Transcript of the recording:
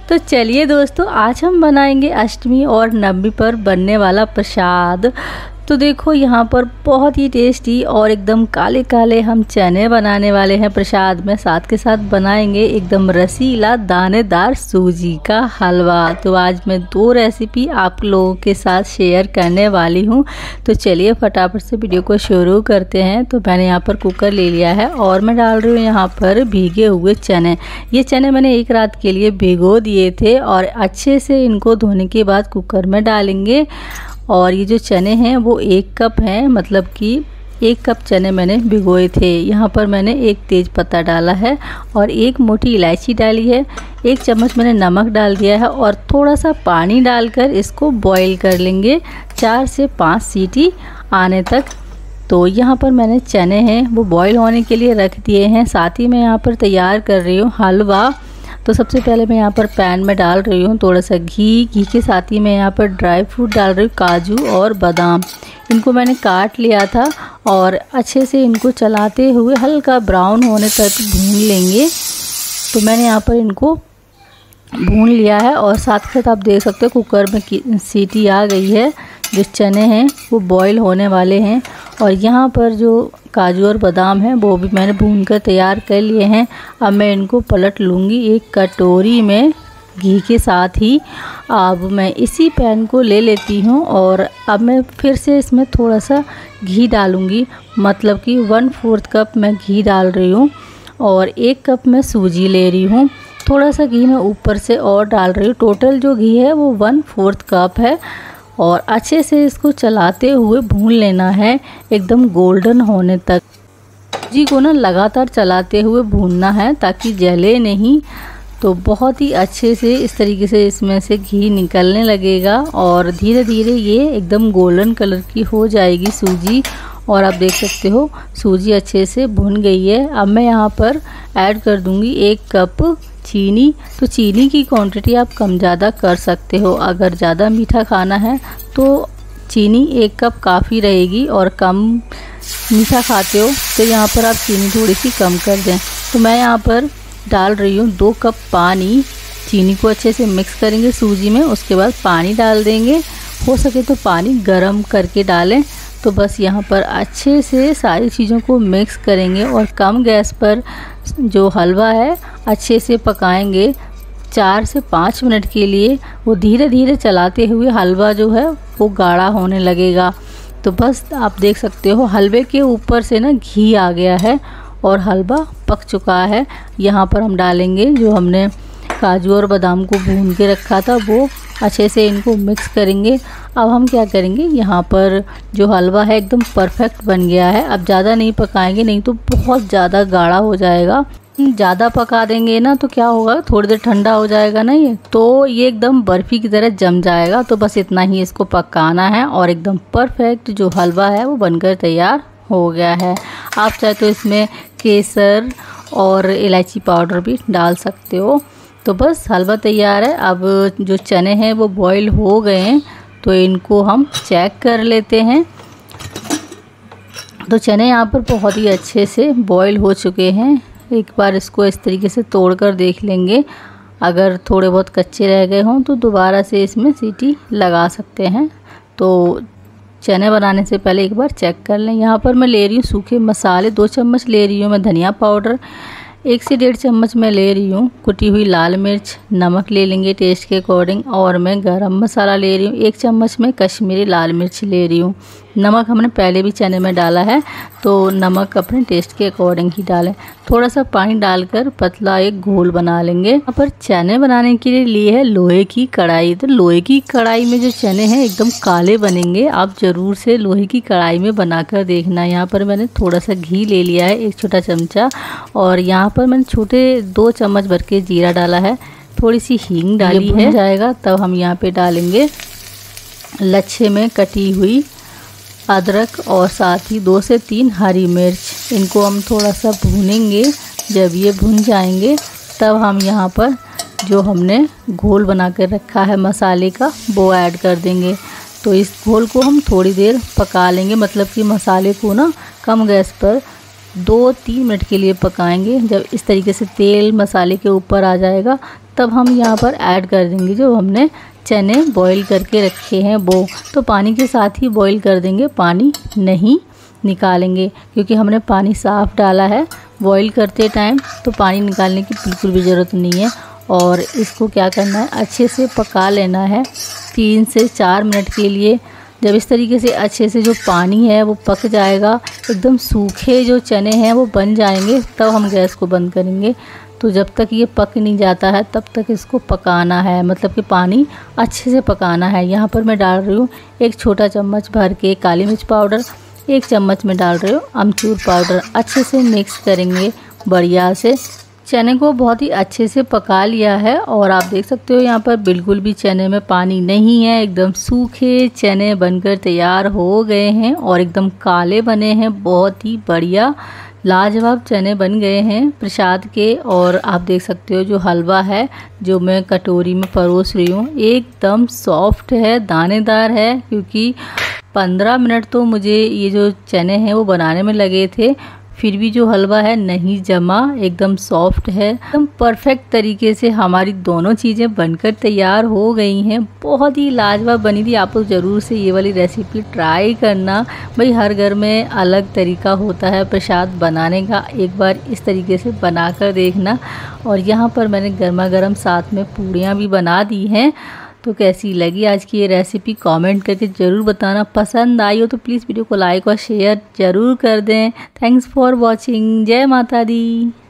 तो चलिए दोस्तों, आज हम बनाएंगे अष्टमी और नवमी पर बनने वाला प्रसाद। तो देखो यहाँ पर बहुत ही टेस्टी और एकदम काले काले हम चने बनाने वाले हैं प्रसाद में। साथ के साथ बनाएंगे एकदम रसीला दानेदार सूजी का हलवा। तो आज मैं 2 रेसिपी आप लोगों के साथ शेयर करने वाली हूँ। तो चलिए फटाफट से वीडियो को शुरू करते हैं। तो मैंने यहाँ पर कुकर ले लिया है और मैं डाल रही हूँ यहाँ पर भीगे हुए चने। ये चने मैंने एक रात के लिए भिगो दिए थे और अच्छे से इनको धोने के बाद कुकर में डालेंगे। और ये जो चने हैं वो 1 कप हैं, मतलब कि 1 कप चने मैंने भिगोए थे। यहाँ पर मैंने 1 तेज पत्ता डाला है और 1 मोटी इलायची डाली है। 1 चम्मच मैंने नमक डाल दिया है और थोड़ा सा पानी डालकर इसको बॉईल कर लेंगे 4 से 5 सीटी आने तक। तो यहाँ पर मैंने चने हैं वो बॉईल होने के लिए रख दिए हैं। साथ ही मैं यहाँ पर तैयार कर रही हूँ हलवा। तो सबसे पहले मैं यहाँ पर पैन में डाल रही हूँ थोड़ा सा घी के साथ ही मैं यहाँ पर ड्राई फ्रूट डाल रही हूँ, काजू और बादाम। इनको मैंने काट लिया था और अच्छे से इनको चलाते हुए हल्का ब्राउन होने तक भून लेंगे। तो मैंने यहाँ पर इनको भून लिया है और साथ साथ आप देख सकते हो कुकर में सीटी आ गई है। जो चने हैं वो बॉईल होने वाले हैं और यहाँ पर जो काजू और बादाम हैं वो भी मैंने भून कर तैयार कर लिए हैं। अब मैं इनको पलट लूँगी एक कटोरी में घी के साथ ही। अब मैं इसी पैन को ले लेती हूँ और अब मैं फिर से इसमें थोड़ा सा घी डालूँगी, मतलब कि 1/4 कप मैं घी डाल रही हूँ और 1 कप मैं सूजी ले रही हूँ। थोड़ा सा घी मैं ऊपर से और डाल रही हूँ। टोटल जो घी है वो 1/4 कप है और अच्छे से इसको चलाते हुए भून लेना है एकदम गोल्डन होने तक। सूजी को ना लगातार चलाते हुए भूनना है ताकि जले नहीं। तो बहुत ही अच्छे से इस तरीके से इसमें से घी निकलने लगेगा और धीरे धीरे ये एकदम गोल्डन कलर की हो जाएगी सूजी। और आप देख सकते हो सूजी अच्छे से भुन गई है। अब मैं यहाँ पर ऐड कर दूँगी 1 कप चीनी। तो चीनी की क्वांटिटी आप कम ज़्यादा कर सकते हो। अगर ज़्यादा मीठा खाना है तो चीनी 1 कप काफ़ी रहेगी और कम मीठा खाते हो तो यहाँ पर आप चीनी थोड़ी सी कम कर दें। तो मैं यहाँ पर डाल रही हूँ 2 कप पानी। चीनी को अच्छे से मिक्स करेंगे सूजी में, उसके बाद पानी डाल देंगे। हो सके तो पानी गर्म करके डालें। तो बस यहाँ पर अच्छे से सारी चीज़ों को मिक्स करेंगे और कम गैस पर जो हलवा है अच्छे से पकाएंगे 4 से 5 मिनट के लिए। वो धीरे धीरे चलाते हुए हलवा जो है वो गाढ़ा होने लगेगा। तो बस आप देख सकते हो हलवे के ऊपर से ना घी आ गया है और हलवा पक चुका है। यहाँ पर हम डालेंगे जो हमने काजू और बादाम को भून के रखा था, वो अच्छे से इनको मिक्स करेंगे। अब हम क्या करेंगे, यहाँ पर जो हलवा है एकदम परफेक्ट बन गया है। अब ज़्यादा नहीं पकाएंगे, नहीं तो बहुत ज़्यादा गाढ़ा हो जाएगा। ज़्यादा पका देंगे ना तो क्या होगा, थोड़ी देर ठंडा हो जाएगा ना ये, तो ये एकदम बर्फ़ी की तरह जम जाएगा। तो बस इतना ही इसको पकाना है और एकदम परफेक्ट जो हलवा है वो बनकर तैयार हो गया है। आप चाहे तो इसमें केसर और इलायची पाउडर भी डाल सकते हो। तो बस हलवा तैयार है। अब जो चने हैं वो बॉईल हो गए हैं तो इनको हम चेक कर लेते हैं। तो चने यहाँ पर बहुत ही अच्छे से बॉईल हो चुके हैं। एक बार इसको इस तरीके से तोड़कर देख लेंगे। अगर थोड़े बहुत कच्चे रह गए हों तो दोबारा से इसमें सीटी लगा सकते हैं। तो चने बनाने से पहले एक बार चेक कर लें। यहाँ पर मैं ले रही हूँ सूखे मसाले, 2 चम्मच ले रही हूँ मैं धनिया पाउडर, 1 से 1.5 चम्मच मैं ले रही हूँ कुटी हुई लाल मिर्च, नमक ले लेंगे टेस्ट के अकॉर्डिंग, और मैं गरम मसाला ले रही हूँ 1 चम्मच में कश्मीरी लाल मिर्च ले रही हूँ। नमक हमने पहले भी चने में डाला है तो नमक अपने टेस्ट के अकॉर्डिंग ही डालें। थोड़ा सा पानी डालकर पतला एक घोल बना लेंगे। यहाँ पर चने बनाने के लिए ली है लोहे की कढ़ाई। तो लोहे की कढ़ाई में जो चने हैं एकदम काले बनेंगे। आप ज़रूर से लोहे की कढ़ाई में बनाकर देखना। यहाँ पर मैंने थोड़ा सा घी ले लिया है 1 छोटा चमचा और यहाँ पर मैंने छोटे 2 चम्मच भर के जीरा डाला है, थोड़ी सी हींग डाली है। जाएगा तब हम यहाँ पे डालेंगे लच्छे में कटी हुई अदरक और साथ ही 2 से 3 हरी मिर्च। इनको हम थोड़ा सा भूनेंगे। जब ये भुन जाएंगे तब हम यहाँ पर जो हमने घोल बना कर रखा है मसाले का वो ऐड कर देंगे। तो इस घोल को हम थोड़ी देर पका लेंगे, मतलब कि मसाले को ना कम गैस पर 2-3 मिनट के लिए पकाएंगे। जब इस तरीके से तेल मसाले के ऊपर आ जाएगा तब हम यहाँ पर ऐड कर देंगे जो हमने चने बॉईल करके रखे हैं वो। तो पानी के साथ ही बॉईल कर देंगे, पानी नहीं निकालेंगे क्योंकि हमने पानी साफ़ डाला है बॉईल करते टाइम, तो पानी निकालने की बिल्कुल भी ज़रूरत नहीं है। और इसको क्या करना है, अच्छे से पका लेना है 3 से 4 मिनट के लिए। जब इस तरीके से अच्छे से जो पानी है वो पक जाएगा, एकदम सूखे जो चने हैं वो बन जाएंगे, तब हम गैस को बंद करेंगे। तो जब तक ये पक नहीं जाता है तब तक इसको पकाना है, मतलब कि पानी अच्छे से पकाना है। यहाँ पर मैं डाल रही हूँ 1 छोटा चम्मच भर के काली मिर्च पाउडर, 1 चम्मच में डाल रही हूँ अमचूर पाउडर। अच्छे से मिक्स करेंगे बढ़िया से। चने को बहुत ही अच्छे से पका लिया है और आप देख सकते हो यहाँ पर बिल्कुल भी चने में पानी नहीं है, एकदम सूखे चने बनकर तैयार हो गए हैं और एकदम काले बने हैं। बहुत ही बढ़िया लाजवाब चने बन गए हैं प्रसाद के। और आप देख सकते हो जो हलवा है जो मैं कटोरी में परोस रही हूँ, एकदम सॉफ्ट है, दानेदार है, क्योंकि 15 मिनट तो मुझे ये जो चने हैं वो बनाने में लगे थे, फिर भी जो हलवा है नहीं जमा, एकदम सॉफ्ट है। एकदम परफेक्ट तरीके से हमारी दोनों चीज़ें बनकर तैयार हो गई हैं। बहुत ही लाजवाब बनी थी। आप लोग ज़रूर से ये वाली रेसिपी ट्राई करना। भाई हर घर में अलग तरीका होता है प्रसाद बनाने का, एक बार इस तरीके से बना कर देखना। और यहाँ पर मैंने गर्मा गर्म साथ में पूड़ियाँ भी बना दी हैं। तो कैसी लगी आज की ये रेसिपी कमेंट करके ज़रूर बताना। पसंद आई हो तो प्लीज़ वीडियो को लाइक और शेयर ज़रूर कर दें। Thanks for watching. जय माता दी।